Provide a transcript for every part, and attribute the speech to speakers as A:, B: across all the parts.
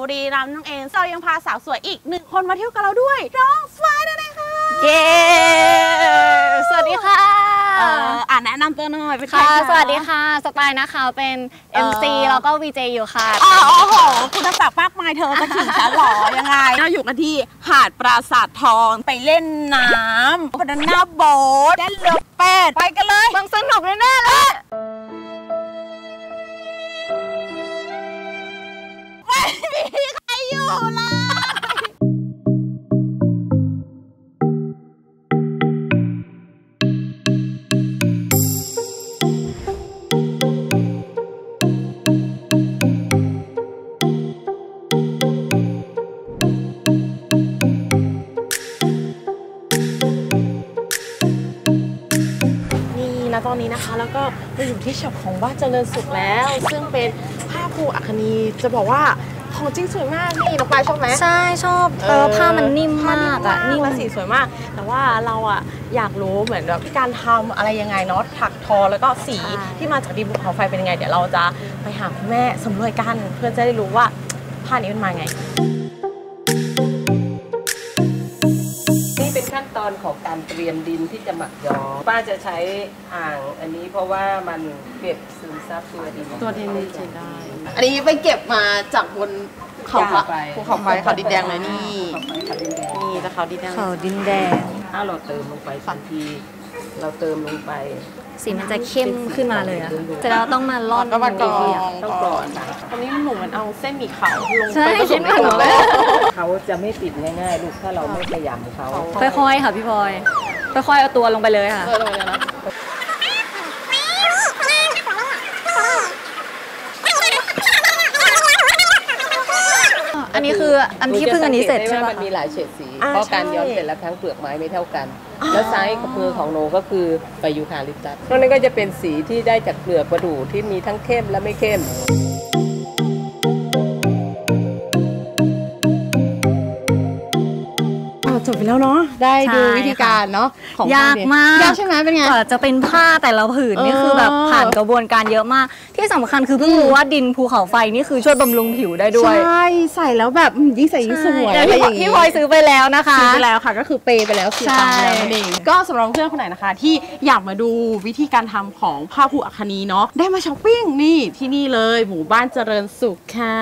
A: รีรัมย์นั่นเองเรายังพาสาวสวยอีก1 คนมาเที่ยวกับเราด้วยน้องฟ้านั่นเองค่ะ
B: เย้สวัสดีค่ะ
A: แนะนำตัวหน่อยเป็นใคร
B: สวัสดีค่ะสไตล์นะคะเป็น MC แล้วก็ VJ อยู่ค่ะ
A: โอ้โหคุณจะฝากมากมายเธอจะขิงฉันหรอยังไงเราอยู่กันที่หาดปราสาททองไปเล่นน้ำบานาน่าโบ๊ทเล่นเรือเป็ดไปกันเลย
B: ต้องสนุกแน่ๆเลย
A: ไม่มีใครอยู่เลยตอนนี้นะคะแล้วก็เราอยู่ที่ช็อปของบ้านเจริญสุขแล้วซึ่งเป็นผ้าภูอัคนีจะบอกว่าของจริงสวยมากนี่น้องปลายชอบไหม
B: ใช่ชอบผ้ามันนิ่มมากอ่ะ
A: นิ่มและสีสวยมากแต่ว่าเราอ่ะอยากรู้เหมือนแบบการทำอะไรยังไงเนาะถักทอแล้วก็สีที่มาจากดินภูเขาไฟเป็นยังไงเดี๋ยวเราจะไปหาคุณแม่สำรวจกันเพื่อจะได้รู้ว่าผ้านี้มันมาไง
C: เป็นขั้นตอนของการเตรียมดินที่จะหมักย้อมป้าจะใช้อ่างอันนี้เพราะว่ามันเก็บซึมซับตัวดิน
A: ใช้ได้อันนี้ไปเก็บมาจากบนเขาภูเขาไฟเขาดินแดงเลยนี่แต่เขาดินแดง
B: เขาดินแดง
C: ถ้าเราเติมลงไปทันทีเราเติมลงไป
B: สีมันจะเข้มขึ้นมาเลยอะแต่เราต้องมาร่อน
A: ก็มาก่อน
C: ต้องก่อน
A: ตอนนี้หนูมันเอาเส้นหมี่ขาวลง
B: ไป
A: เส้นหมี่ขาว
C: เขาจะไม่ติดง่ายๆลูกถ้าเราไม่ขยำเขา
B: ค่อยๆค่ะพี่พลอยค่อยๆเอาตัวลงไปเลยค่ะอันนี้คืออันที่เพิ่งอันนี้เสร็จใช่ไหม
C: มันมีหลายเฉดสีเพราะการย้อมแต่ละครั้งเปลือกไม้ไม่เท่ากันแล้วไซส์กับมือของโนก็คือไปยูคาลิปตัสเพราะนั้นก็จะเป็นสีที่ได้จากเปลือกประดู่ที่มีทั้งเข้มและไม่เข้ม
A: จบไปแล้วเนาะได้ดูวิธีการเนาะ
B: ยากมาก
A: ยากใช่ไหมเป็นไง
B: กว่าจะเป็นผ้าแต่ละผืนนี่คือแบบผ่านกระบวนการเยอะมากที่สำคัญคือเพิ่งรู้ว่าดินภูเขาไฟนี่คือช่วยบำรุงผิวได้ด้วย
A: ใช่ใส่แล้วแบบยิ่งใส่ยิ่งสวยอะไรอย่างงี้
B: พี่พลอยซื้อไปแล้วนะคะ
A: ซื้อไปแล้วค่ะก็คือเปย์ไปแล้วคือตังค์แล้วนั่นเองก็สำหรับเพื่อนคนไหนนะคะที่อยากมาดูวิธีการทำของผ้าภูอัคนีเนาะได้มาช้อปปิ้งนี่ที่นี่เลยหมู่บ้านเจริญสุขค่ะ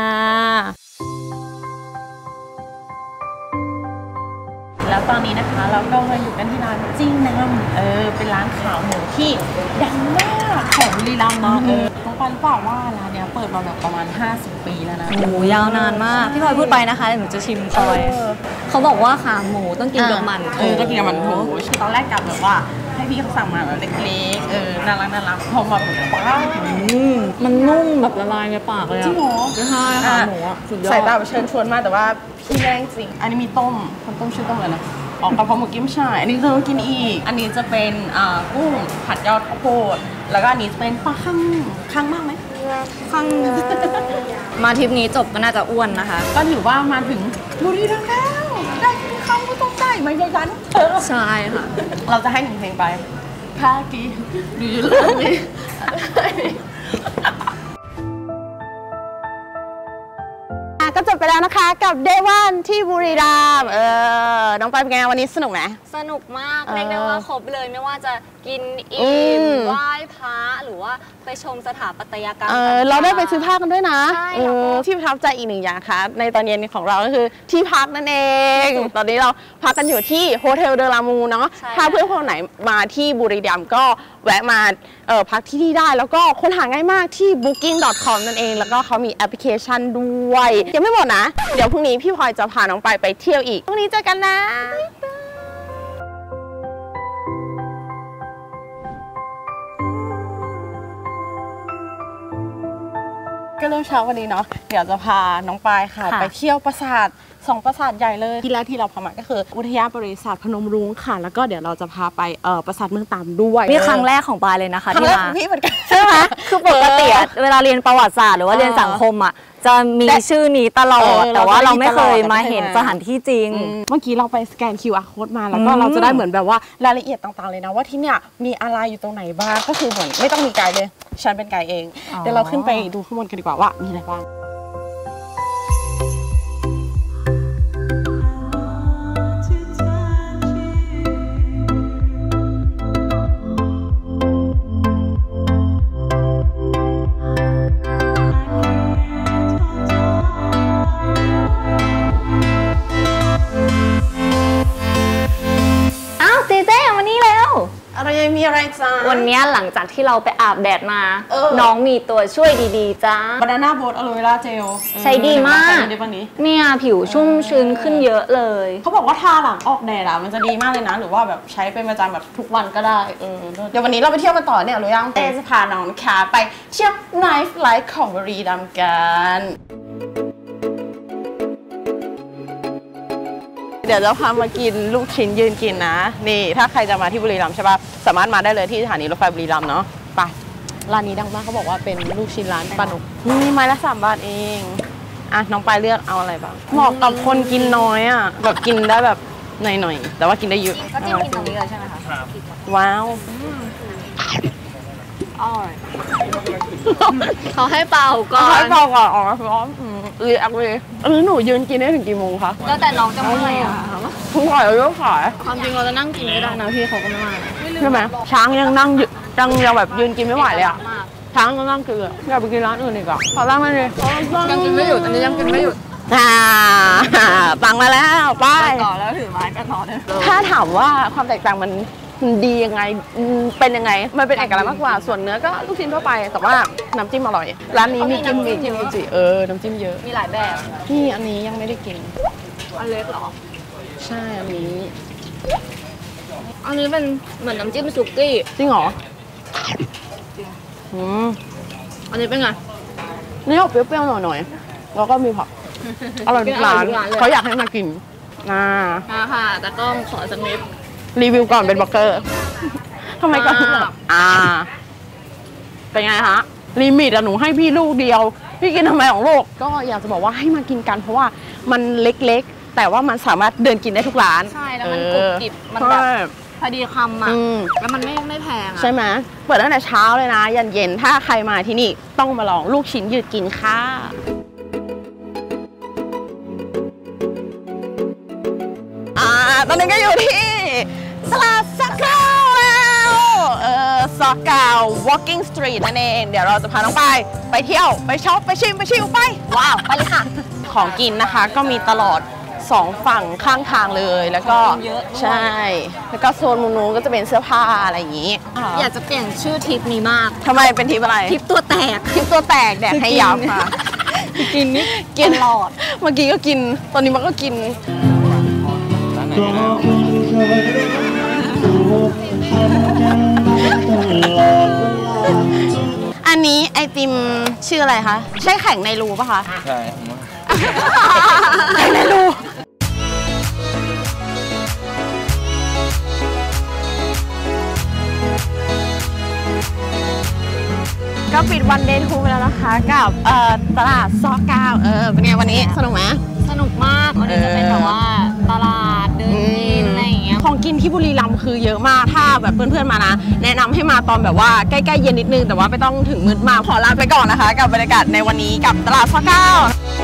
A: แล้วตอนนี้นะคะเราก็มาอยู่กันที่ร้านจิ้งน้ำเป็นร้านขาวหมูที่ดังมากของบุรีรัมย์เนาะต้องไปหรือเปล่าว่าร้านเนี้ยเปิดมาแบบประมาณ50 ปีแล้วนะ
B: โอ้ยาวนานมากพี่พลอยพูดไปนะคะหนูจะชิมพลอยเขาบอกว่าขาหมูต้องกินกับมัน
A: ต้องกินกับมันโถตอนแรกกลับแบบว่าให้พี่เขาสั่งมาแบบเล็กๆน่ารักพอมาแบบว้าว
B: มันนุ่มแบบละลายในปากเลย
A: จริงเหรอ
B: ใช่ขาหมูอ่ะสุดยอด
A: ใส่ตาเชิญชวนมากแต่ว่าพี่แรงจริงอันนี้มีต้มคนต้มชื่อต้มอะไรนะกระเพราหมูกิ้มฉ่ายอันนี้เรากินอีกอันนี้จะเป็นกุ้งผัดยอดข้าวโพดแล้วก็อันนี้จะเป็นปลาคั่งมากไหม
B: คั่งมาทริปนี้จบก็น่าจะอ้วนนะคะ
A: ก็ถือว่ามาถึงบุรีรัมย์แล้วได้คำก็ต้องได้ไม่ใช่ยัน
B: ใช่ค่ะ
A: เราจะให้1 เพลงไปคากีดูเรื่องนี้ก็จบไปแล้วนะคะกับเดวันที่บุรีรัมย์น้องไปเป็นไงวันนี้สนุกไหม
B: สนุกมากเรียกได้ว่าครบเลยไม่ว่าจะกินอิ่มไหว้พระหรือว่าไปชมสถาปัตยกรรม
A: เราได้ไปซื้อผ้ากันด้วยนะที่ประทับใจอีก1 อย่างค่ะในตอนเย็นของเราก็คือที่พักนั่นเองตอนนี้เราพักกันอยู่ที่โฮเทลเดลามูเนาะถ้าเพื่อนคนไหนมาที่บุรีรัมย์ก็แวะมาพักที่นี่ได้แล้วก็ค้นหาง่ายมากที่ booking.com นั่นเองแล้วก็เขามีแอปพลิเคชันด้วยยังไม่หมดนะเดี๋ยวพรุ่งนี้พี่พลอยจะพาน้องไปเที่ยวอีกพรุ่งนี้เจอกันนะก็เริ่มเช้าวันนี้เนาะเดี๋ยวจะพาน้องปายค่ะไปเที่ยวปราสาท2 ปราสาทใหญ่เลยที่แรกที่เราพามาก็คืออุทยานบริษัทพนมรุ้งค่ะแล้วก็เดี๋ยวเราจะพาไปปราสาทเมืองตามด้วย
B: นี่ครั้งแรกของปายเลยนะคะ
A: ที่มาพี่เหมือนกัน
B: ใช่ไหมคือปกติเวลาเรียนประวัติศาสตร์หรือว่าเรียนสังคมอ่ะจะมีชื่อนี้ตลอดแต่ว่าเราไม่เคยมาเห็นสถานที่จริง
A: เมื่อกี้เราไปสแกน QR code มาแล้วก็เราจะได้เหมือนแบบว่ารายละเอียดต่างๆเลยนะว่าที่เนี่ยมีอะไรอยู่ตรงไหนบ้างก็คือเหมือนไม่ต้องมีไกด์เลยฉันเป็นไกด์เองเดี๋ยวเราขึ้นไปดูข้างบนกันดีกว่าว่ามีอะไรบ้างอะไรจ้า
B: วันนี้หลังจากที่เราไปอาบแดดมา น้องมีตัวช่วยดีๆจ้า
A: บานาน่าโบ๊ทอะโลเวราเจล
B: ใช้ดีมากเนี่ยผิวชุ่มชื้นขึ้นเยอะเลย
A: เขาบอกว่าทาหลังออกแดดอะมันจะดีมากเลยนะหรือว่าแบบใช้เป็นประจำแบบทุกวันก็ได้เดี๋ยววันนี้เราไปเที่ยวกันต่อเนี่ยหรือยังจะพาน้องนะคะไปเที่ยวไนท์ไลฟ์ของบุรีรัมย์กันเดี๋ยวจะพามากินลูกชิ้นยืนกินนะนี่ถ้าใครจะมาที่บุรีรัมย์ใช่ปะสามารถมาได้เลยที่สถานีรถไฟบุรีรัมย์เนาะไปร้านนี้ดังมากเขาบอกว่าเป็นลูกชิ้นร้านปลาหนุกนี่ไม้ละ3 บาทเองอ่ะน้องปลายเลือกเอาอะไรบ้างเหมาะกับคนกินน้อยอ่ะแบบกินได้แบบหน่อยๆแต่ว่ากินได้เยอะ
B: ก็จิ้มกินตรงนี้เลยใช่ไหมคะครับ
A: ว้าว
B: เขาให้เป่าก่อน
A: ให้เป่าก่อนอ๋อร้อนเลยหนูยืนกินได้ถึงกี่โมงคะ
B: แล้วแต่น้องจะเมื่อไหร่อ่ะ
A: คุณขายเยอะขาย
B: ความจริงเราจะนั่งกินไม่ได้นะพี่เขาก็ไม่มา
A: ใช่ไหมช้างยังนั่งยังแบบยืนกินไม่ไหวเลยอ่ะช้างยังนั่งกินอยากไปกินร้านอื่นอีกอ่ะขอตั้งมาเลย
B: ยังกินไม่หยุดอันนี้ยังกินไม่หยุด
A: ตังมาแล้วไป
B: ต่อแล้วถือไม้กันต่อเลย
A: ถ้าถามว่าความแตกต่างมันดียังไงเป็นยังไงมันเป็นเอกลักษณ์มากกว่าส่วนเนื้อก็ลูกชิ้นทั่วไปแต่ว่าน้ำจิ้มอร่อยร้านนี้มีจิ้มจิน้ำจิ้มเยอะ
B: มีหลายแบบ
A: นี่อันนี้ยังไม่ได้กิน
B: อันเล็กหรอ
A: ใช่อันนี้
B: เป็นเหมือนน้ำจิ้มสุกี้
A: จริงเหรอ
B: อันนี้เป็นไง
A: นี่ออกเปรี้ยวๆหน่อยแล้วก็มีผักอร่อยทุกร้านเขาอยากให้มากิน
B: ค่ะแต่ต้องขอสักนิด
A: รีวิวก่อนเป็นบล็อกเกอร์ทำไมก่อนเป็นไงฮะลิมิตอะหนูให้พี่ลูกเดียวพี่กินทำไมของลูกก็อยากจะบอกว่าให้มากินกันเพราะว่ามันเล็กๆแต่ว่ามันสามารถเดินกินได้ทุกร้าน
B: ใช่แล้วมันกรุบกริบมันแบบพอดีคำอ่ะแล้วมันไม่แพง
A: ใช่ไหมเปิดตั้งแต่เช้าเลยนะยันเย็นถ้าใครมาที่นี่ต้องมาลองลูกชิ้นยืดกินค่ะตอนนี้ก็อยู่ที่ตลาดซอกาวแล้วซอกาว walking street นั่นเองเดี๋ยวเราจะพาน้องไปเที่ยวไปช็อปไปชิมไปชิลไปว้าวไปเลยค่ะของกินนะคะก็มีตลอด2 ฝั่งข้างทางเลยแล้วก็ใช่แล้วก็โซนมุมนู้นก็จะเป็นเสื้อผ้าอะไรอย่างนี้
B: อยากจะเปลี่ยนชื่อทริปนี้มาก
A: ทำไมเป็นทริปอะไร
B: ทริปตัวแตก
A: แดกให้ยับค่ะ
B: กินนี่
A: กินหลอดเมื่อกี้ก็กินตอนนี้มันก็กินอันนี้ไอติมชื่ออะไรคะใช่แข่งในรูป่ะคะ
D: ใช่
A: แข่งในรูก็ปิดวันเดย์ทูไปแล้วนะคะกับตลาดซอกาวเป็นไงวันนี้สนุกไหม
B: สนุกมากวันนี้จะเป็นแบบว่าตลาดเดินกินอะไรอย่างเงี้ย
A: ของกินที่บุรีรัมย์คือเยอะมากถ้าแบบเพื่อนๆมานะแนะนำให้มาตอนแบบว่าใกล้ๆเย็นนิดนึงแต่ว่าไม่ต้องถึงมืดมากขอลาไปก่อนนะคะกับบรรยากาศในวันนี้กับตลาดซอกาว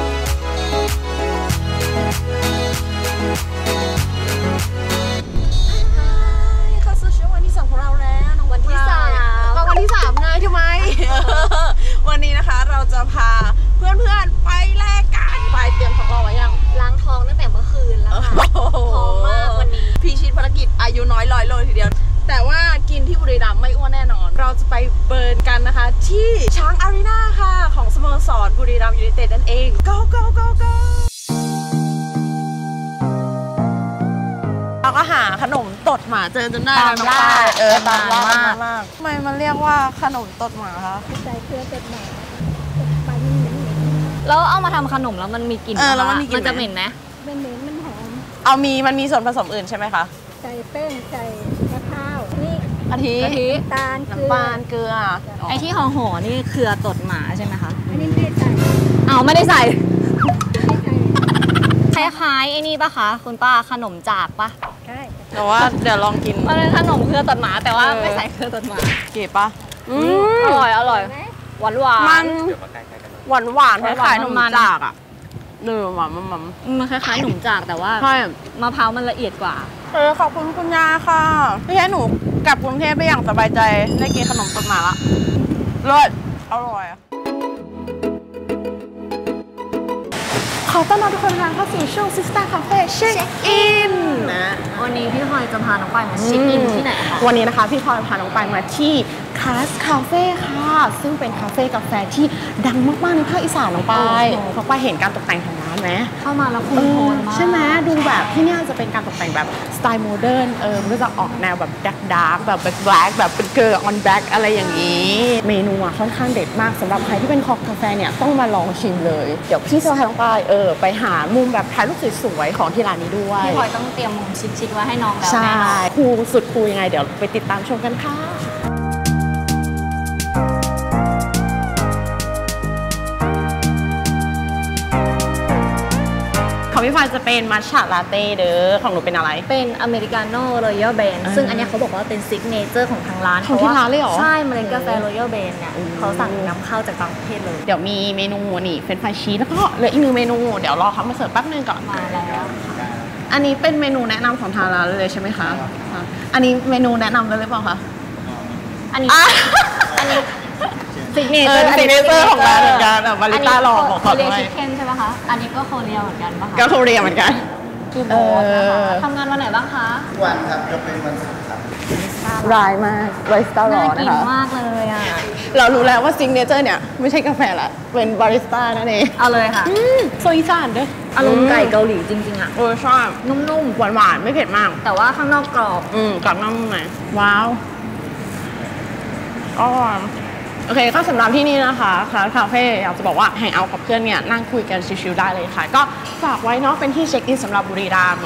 A: เข้าสู่ช่วงวันที่2ของเราแล้ว
B: วันที่3
A: วันที่3ไงทำไมวันนี้นะคะเราจะพาเพื่อนๆไปแลกกันไปเตรียมของเราไว้ยัง
B: ล้างท้องตั้งแต่เมื่อคืนแล้วค่ะท้องมากวันนี้
A: พิชิตภารกิจอายุน้อย100 โลทีเดียวแต่ว่ากินที่บุรีรัมย์ไม่อ้วนแน่นอนเราจะไปเบิร์นกันนะคะที่ช้างอารีนาค่ะของสโมสรบุรีรัมย์ยูไนเต็ดนั่นเอง go go go go เราก็หาขนมตดหมาเจอจนได้
B: ตามล่า
A: ตามล่ามากทำไมมันเรียกว่าขนมตดหมาคะ
E: ใจเพื่อตดหมา
B: แล้วเอามาทำขนมแล้วมันมีกลิ่น
A: แล้วมัน
B: จะเหม็นไหม
E: มันเหม็นมันหอม
A: มันมีส่วนผสมอื่นใช่ไหมคะ
E: ใส่แป้งใส่มะพร้าวนี่
A: กะทิ
E: น้ำตาล
A: เกลือ
B: ไอที่ห่อนี่เครือตดหมาใช่ไหมคะ
E: อันนี้ไม่ได้ใส่
B: ไม่ได้ใส่คล้ายๆไอ้นี่ปะคะคุณป้าขนมจากปะ
E: ใช่
A: แต่ว่าเดี๋ยวลองกิน
B: มันเป็นขนมเครือตดหมาแต่ว่าไม่ใส่เครือตดหมา
A: เก๋ปะ
B: อร่อยหวาน
A: มันหวานคล้ายๆนมจากอ่ะมัน
B: คล้ายๆหนมจากแต่ว่ามะพร้าวมันละเอียดกว่า
A: ขอบคุณคุณยาค่ะที่ให้หนูกลับกรุงเทพไปอย่างสบายใจได้กินขนมตดหมาละเลิศอร่อยขขอต้อนรับทุกคนเข้าสู่ช่วง Sister Cafe Check In นะ
B: วันนี้พี่พลอยจะพาน้องปายมาเช็คอินที่ไหนคะ
A: วันนี้นะคะพี่พลอยพาน้องปายมาที่คาสคาเฟ่ค่ะซึ่งเป็นคาเฟ่กาแฟที่ดังมากๆในภาคอีสานน้องปายเห็นการตกแต่งของร้านไหม
B: เข้ามาแล้วคุ้นโทนมาก
A: ใช่ไหมดูแบบที่นี่จะเป็นการตกแต่งแบบสไตล์โมเดิร์นมันก็จะออกแนวแบบดาร์กแบบแบล็คแบบเป็นเกอร์ออนแบล็คอะไรอย่างนี้เมนูค่อนข้างเด็ดมากสำหรับใครที่เป็นคอกาแฟเนี่ยต้องมาลองชิมเลยเดี๋ยวพี่จะพาน้องปายไปหามุมแบบถ่ายรูปสวยๆของที่ร้านนี้ด้วย
B: พี่พลอยต้องเตรียมมุมชิคๆไว้ให้น้องแล้ว
A: ใช่คูลสุดคูลยังไงเดี๋ยวไปติดตามชมกันค่ะของพี่พลอยจะเป็นมัทฉะลาเต้เด้อของหนูเป็นอะไร
B: เป็นอเมริกาโน่รอยัลเบนซึ่งอันนี้เขาบอกว่าเป็นซิกเนเจอร์ของทางร้าน
A: ของที่ร้านเลยเหรอ
B: ใช่เมล็ดกาแฟรอยัลเบนเนี่ยเขาสั่งนำเข้าจากต่างประเทศเลย
A: เดี๋ยวมีเมนูนี่เฟรนช์ฟรายชีสแล้วก็เหลืออีก1เมนูเดี๋ยวรอเขามาเสิร์ฟแป๊บนึงก่อน
B: มาแล้ว
A: อันนี้เป็นเมนูแนะนำของทางร้านเลยใช่ไหมคะอันนี้เมนูแนะนำเลยหรือเปล่าคะ
B: อันนี้ซิกเนเจอร์
A: ของร้านเหมือนกันแบบบาริสต้ารอของเขา
B: ด้วยชิคเก้นใช่ไหมคะอันนี้ก็โคเรียเหมือนกันป่ะคะ
A: ก็โคเรียเหมือนกัน
B: คือโบสนะคะทำงานวันไหนบ้างคะ
D: วันครับจะเป็นวันศุกร์ครับ
A: ร้ายมากบาริสต้ารอนะคะ
B: น่ากินมากเลยอ่ะ
A: เรารู้แล้วว่าซิกเนเจอร์เนี่ยไม่ใช่กาแฟละเป็นบาริสต้านั่นเอง
B: เอาเลยค่ะ
A: โซอีสานด้วย
B: อารมณ์ไก่เกาหลีจริงๆอ่ะ
A: ชอบนุ่มๆหวานๆไม่เผ็ดมาก
B: แต่ว่าข้างนอกกรอบ
A: กรอบนอกไหนว้าวก็โอเคก็สำหรับที่นี่นะคะคาเฟ่อยากจะบอกว่าแฮงเอาท์กับเพื่อนเนี่ยนั่งคุยกันชิลๆได้เลยค่ะก็ฝากไว้เนาะเป็นที่เช็คอินสำหรับบุรีรัมย์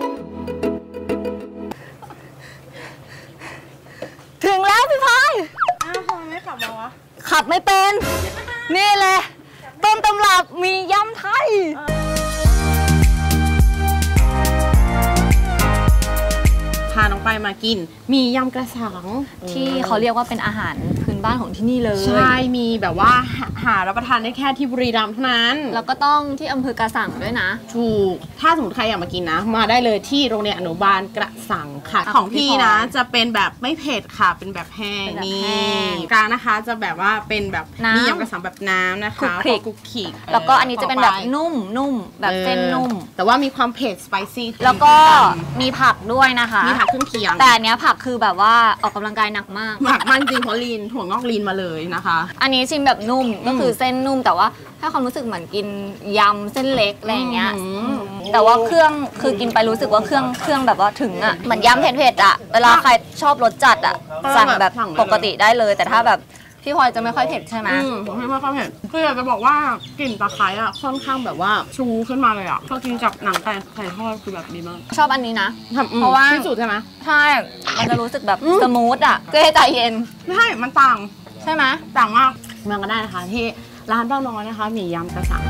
B: ถึงแล้วพี่พลอย
A: ทำไมไม่ขับมาวะ
B: ขับไม่เป็นนี่เลยต้นตำรับมียำไทย
A: พาน้องไปมากินมียำกระสัง
B: ที่เขาเรียกว่าเป็นอาหารพื้นบ้านของที่นี่เลย
A: ใช่มีแบบว่าหารับประทานได้แค่ที่บุรีรัมย์เท่านั้น
B: แล้วก็ต้องที่อำเภอกระสังด้วยนะ
A: ถูกถ้าสมมติใครอยากมากินนะมาได้เลยที่โรงเรียนอนุบาลกระสังค่ะของพี่นะจะเป็นแบบไม่เผ็ดค่ะเป็นแบบแห้งนี่กลางนะคะจะแบบว่าเป็นแบบมียำกระสังแบบน้ำนะคะ
B: คุกขิกแล้วก็อันนี้จะเป็นแบบนุ่มแบบเส้นนุ่ม
A: แต่ว่ามีความเผ็ดสไปซี่
B: แล้วก็มีผักด้วยนะคะ
A: มีผักเครื่องเคียง
B: แต่อันเนี้ยผักคือแบบว่าออกกำลังกายหนักมาก
A: จริงเพราะลีนถั่วงอกลีนมาเลยนะคะ
B: อันนี้ชิมแบบนุ่มก็คือเส้นนุ่มแต่ว่าถ้าความรู้สึกเหมือนกินยำเส้นเล็กอะไรอย่างเงี้ยแต่ว่าเครื่องคือกินไปรู้สึกว่าเครื่องแบบว่าถึงอ่ะเหมือนยำเผ็ดๆอ่ะเวลาใครชอบรสจัดอ่ะสั่งแบบปกติได้เลยแต่ถ้าแบบพี่พลอยจะไม่ค่อยเผ็ดใช่ไหม
A: ไม่ค่อยเผ็ดคืออยากจะบอกว่ากลิ่นตะไคร้อ่ะค่อนข้างแบบว่าชูขึ้นมาเลยอ่ะพอกินกับหนังไก่ทอดคือแบบดีมาก
B: ชอบอันนี้นะ
A: เพราะว่าที่สุดใช่ไหม
B: ใช่มันจะรู้สึกแบบสมูทอ่ะก็ให้ใจเย็น
A: ใช่มันต่าง
B: ใช่ไหม
A: ต่างมากมาก็ได้นะคะที่ร้านเบ้าน้อยนะคะมียำกระสัง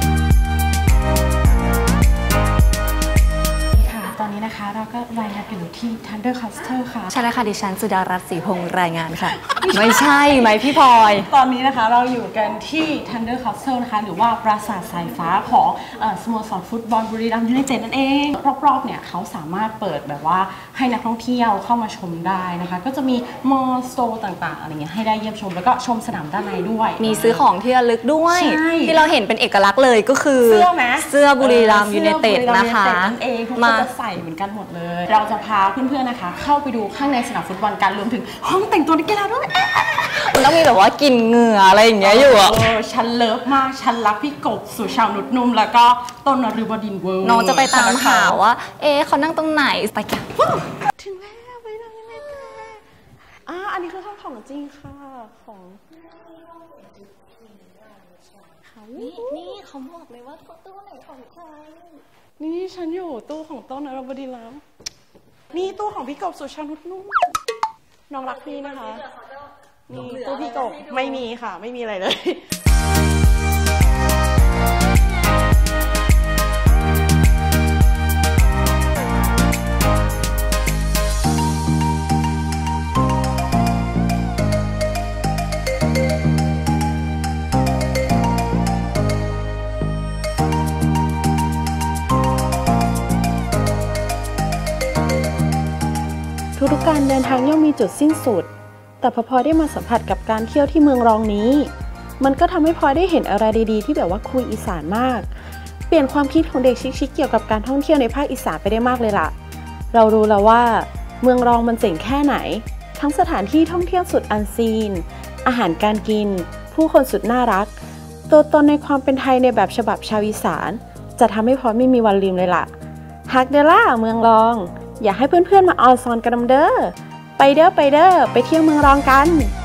A: ตอนนี้นะคะเราก็รายงานอยู่ที่ Thunder Castle ค่ะ
B: ใช่แล้วค่ะดิฉันสุดารัตน์ศรีพงษ์รายงานค่ะ ไม่ใช่ไหมพี่พลอย
A: ตอนนี้นะคะเราอยู่กันที่ Thunder Castle นะคะหรือว่าปราสาทสายฟ้าของสโมสรฟุตบอลบุรีรัมย์ยูไนเต็ดนั่นเองรอบๆเนี่ยเขาสามารถเปิดแบบว่าให้นักท่องเที่ยวเข้ามาชมได้นะคะก็จะมีมอลล์สโตร์ต่างๆอะไรเงี้ยให้ได้เยี่ยมชมแล้วก็ชมสนามด้านในด้วย
B: มีซื้อของที่ระลึกด้วยที่เราเห็นเป็นเอกลักษณ์เลยก็คือเสื้อบุรีรัมย์ยูไนเต็ดนะคะ
A: มาใส่เหมือนกันหมดเลยเราจะพาเพื่อนๆนะคะเข้าไปดูข้างในสนามฟุตบอลกันรวมถึงห้องแต่งตัวนักกีฬาด้วย
B: มันต้องมีแบบว่ากลิ่นเหงื่ออะไรอย่างเงี้ยอยู่อ่ะ
A: ฉันเลิฟมากฉันรักพี่กบสุชาวนุชนุ่มแล้วก็ต้นนฤบดินเวิร์
B: น้องจะไปตามหาว่าเขานั่งตรงไหนไปกัน
A: ถึงแล้วไปนั่งในอันนี้คือห้องของจริงค่ะของ
B: นี่เขาบอกเลยว่าตู้ไหนของใคร
A: นี่ฉันอยู่ตู้ของต้นนฤบดินแล้วนี่ตู้ของพี่กบสุชานุชนุ่มน้องรักพี่นะคะนี่ตู้พี่กบไม่มีค่ะไม่มีอะไรเลย ทุกๆการเดินทางย่อมมีจุดสิ้นสุดแต่พอพลอยได้มาสัมผัสกับการเที่ยวที่เมืองรองนี้มันก็ทำให้พลอยได้เห็นอะไรดีๆที่แบบว่าคุยอีสานมาก ปีลี่ยนความคิดของเด็กชิคๆเกี่ยวกับการท่องเที่ยวในภาคอีสานไปได้มากเลยล่ะเรารู้แล้วว่าเมืองรองมันเจ๋งแค่ไหนทั้งสถานที่ท่องเที่ยวสุดอันซีนอาหารการกินผู้คนสุดน่ารักตัวตนในความเป็นไทยในแบบฉบับชาวอีสานจะทำให้พอไม่มีวันลืมเลยล่ะฮักเดล่าเมืองรองอยากให้เพื่อนๆมาออนซอนกันเด้อไปเด้อไปเที่ยวเมืองรองกัน